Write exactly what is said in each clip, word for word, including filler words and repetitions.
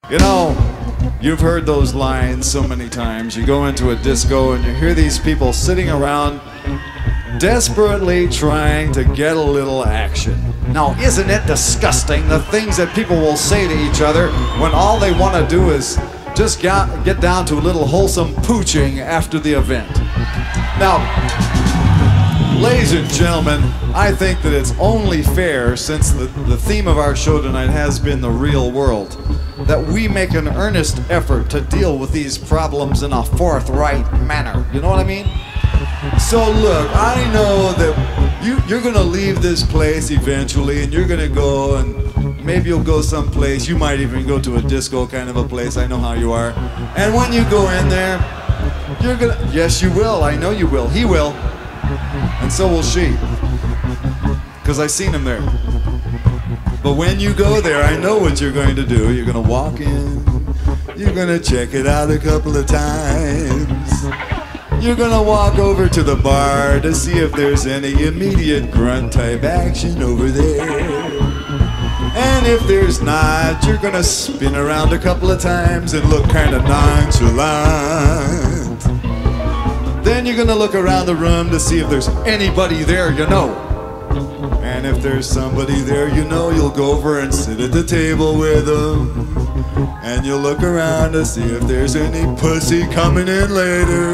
You know, you've heard those lines so many times. You go into a disco and you hear these people sitting around desperately trying to get a little action. Now, isn't it disgusting, the things that people will say to each other when all they want to do is just get, get down to a little wholesome pooching after the event? Now, ladies and gentlemen, I think that it's only fair, since the, the theme of our show tonight has been the real world, that we make an earnest effort to deal with these problems in a forthright manner. You know what I mean? So look, I know that you, you're gonna leave this place eventually, and you're gonna go, and maybe you'll go someplace. You might even go to a disco kind of a place. I know how you are. And when you go in there, you're gonna, yes you will, I know you will, he will, and so will she, because I seen him there. But when you go there, I know what you're going to do. You're gonna walk in, you're gonna check it out a couple of times. You're gonna walk over to the bar to see if there's any immediate grunt type action over there. And if there's not, you're gonna spin around a couple of times and look kind of nonchalant. Then you're gonna look around the room to see if there's anybody there you know. And if there's somebody there you know, you'll go over and sit at the table with them. And you'll look around to see if there's any pussy coming in later.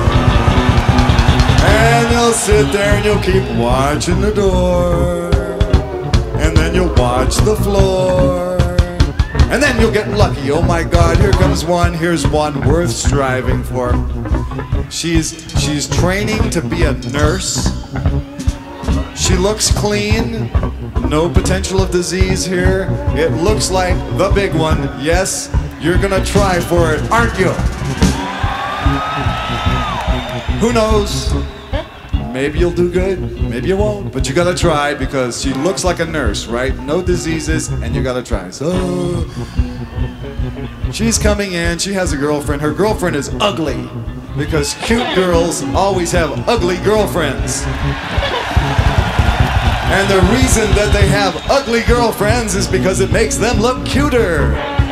And you'll sit there and you'll keep watching the door. And then you'll watch the floor. And then you'll get lucky. Oh my God, here comes one. Here's one worth striving for. She's, she's training to be a nurse. She looks clean. No potential of disease here. It looks like the big one. Yes, you're gonna try for it, aren't you? Who knows? Maybe you'll do good, maybe you won't, but you gotta try, because she looks like a nurse, right? No diseases, and you gotta try. So, she's coming in, she has a girlfriend. Her girlfriend is ugly, because cute girls always have ugly girlfriends. And the reason that they have ugly girlfriends is because it makes them look cuter.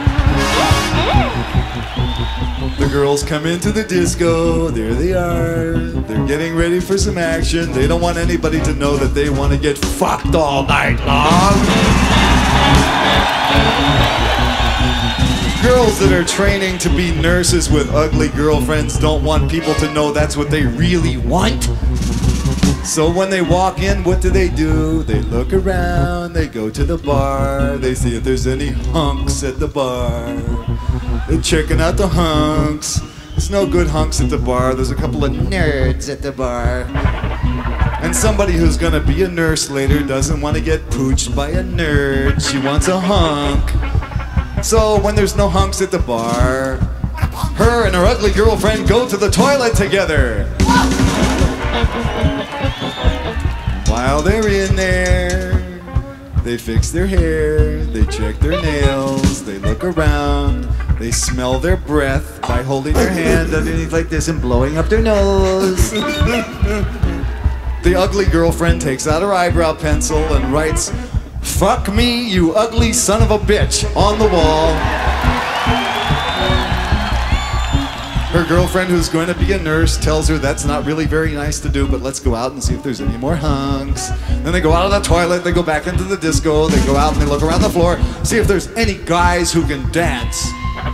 The girls come into the disco, there they are, they're getting ready for some action. They don't want anybody to know that they want to get fucked all night long. Girls that are training to be nurses with ugly girlfriends don't want people to know that's what they really want. So when they walk in, what do they do? They look around, they go to the bar, they see if there's any hunks at the bar. They're checking out the hunks. There's no good hunks at the bar. There's a couple of nerds at the bar. And somebody who's gonna be a nurse later doesn't want to get pooched by a nerd. She wants a hunk. So when there's no hunks at the bar, her and her ugly girlfriend go to the toilet together. While they're in there, they fix their hair, they check their nails, they look around, they smell their breath by holding their hand underneath like this and blowing up their nose. The ugly girlfriend takes out her eyebrow pencil and writes, "Fuck me, you ugly son of a bitch," on the wall. Her girlfriend, who's going to be a nurse, tells her that's not really very nice to do, but let's go out and see if there's any more hunks. Then they go out of the toilet, they go back into the disco, they go out and they look around the floor, see if there's any guys who can dance.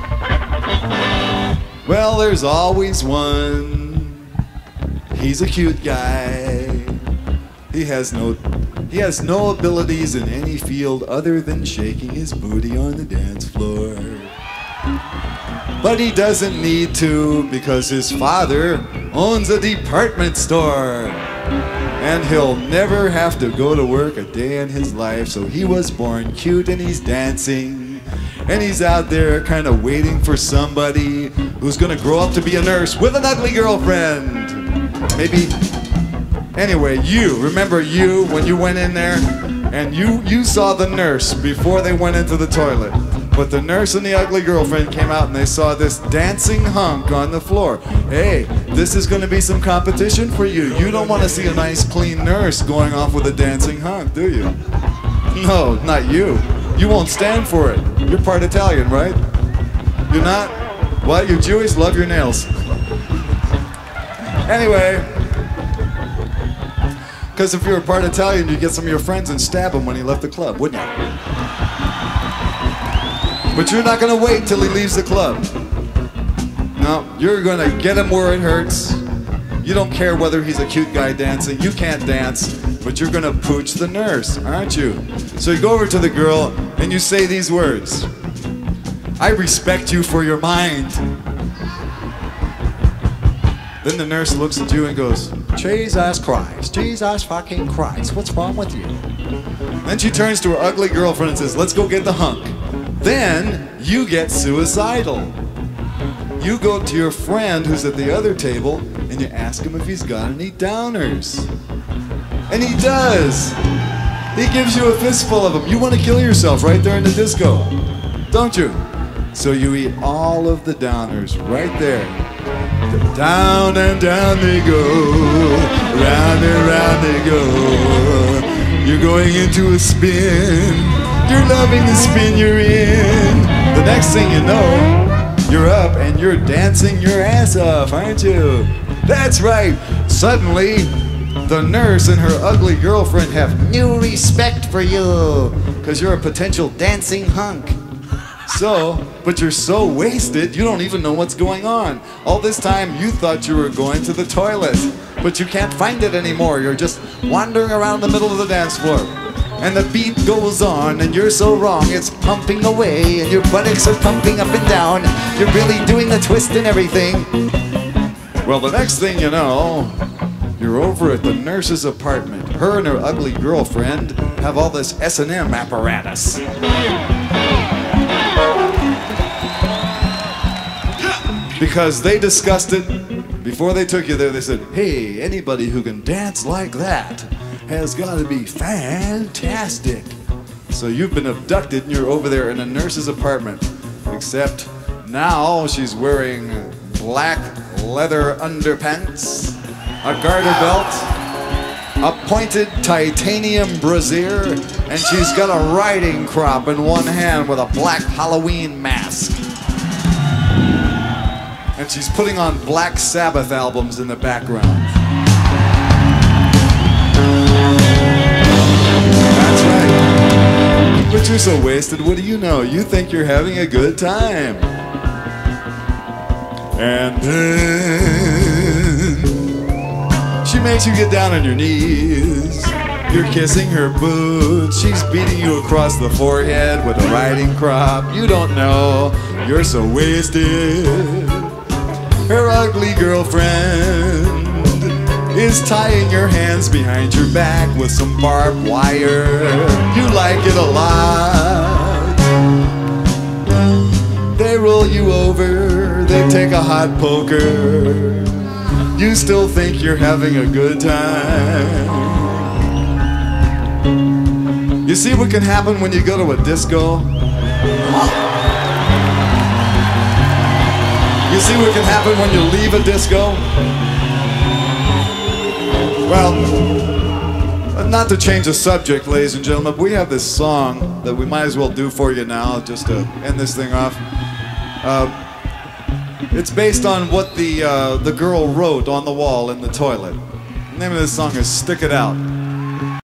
Well, there's always one. He's a cute guy. He has no, he has no abilities in any field other than shaking his booty on the dance floor. But he doesn't need to, because his father owns a department store. And he'll never have to go to work a day in his life, so he was born cute and he's dancing. And he's out there kind of waiting for somebody who's gonna grow up to be a nurse with an ugly girlfriend. Maybe, anyway, you, remember you, when you went in there and you, you saw the nurse before they went into the toilet. But the nurse and the ugly girlfriend came out and they saw this dancing hunk on the floor. Hey, this is going to be some competition for you. You don't want to see a nice clean nurse going off with a dancing hunk, do you? No, not you. You won't stand for it. You're part Italian, right? You're not? What? You're Jewish? Love your nails. Anyway, because if you were part Italian, you'd get some of your friends and stab him when he left the club, wouldn't you? But you're not going to wait till he leaves the club. No, you're going to get him where it hurts. You don't care whether he's a cute guy dancing. You can't dance, but you're going to pooch the nurse, aren't you? So you go over to the girl and you say these words. I respect you for your mind. Then the nurse looks at you and goes, Jesus Christ, Jesus fucking Christ, what's wrong with you? Then she turns to her ugly girlfriend and says, let's go get the hunk. Then you get suicidal. You go to your friend who's at the other table and you ask him if he's got any downers. And he does. He gives you a fistful of them. You want to kill yourself right there in the disco, don't you? So you eat all of the downers right there. Down and down they go, round and round they go. You're going into a spin. You're loving the spin you're in. The next thing you know, you're up and you're dancing your ass off, aren't you? That's right. Suddenly, the nurse and her ugly girlfriend have new respect for you because you're a potential dancing hunk. So, but you're so wasted, you don't even know what's going on. All this time, you thought you were going to the toilet, but you can't find it anymore. You're just wandering around the middle of the dance floor. And the beat goes on, and you're so wrong, it's pumping away, and your buttocks are pumping up and down. You're really doing the twist and everything. Well, the next thing you know, you're over at the nurse's apartment. Her and her ugly girlfriend have all this S and M apparatus. Because they discussed it before they took you there. They said, hey, anybody who can dance like that has got to be fantastic. So you've been abducted and you're over there in a nurse's apartment. Except now she's wearing black leather underpants, a garter belt, a pointed titanium brassiere, and she's got a riding crop in one hand with a black Halloween mask. And she's putting on Black Sabbath albums in the background. That's right. But you're so wasted, what do you know? You think you're having a good time. And then she makes you get down on your knees. You're kissing her boots. She's beating you across the forehead with a riding crop. You don't know. You're so wasted. Her ugly girlfriend is tying your hands behind your back with some barbed wire. You like it a lot. They roll you over, they take a hot poker. You still think you're having a good time. You see what can happen when you go to a disco? You see what can happen when you leave a disco? Well, not to change the subject, ladies and gentlemen, but we have this song that we might as well do for you now, just to end this thing off. Uh, it's based on what the, uh, the girl wrote on the wall in the toilet. The name of this song is Stick It Out.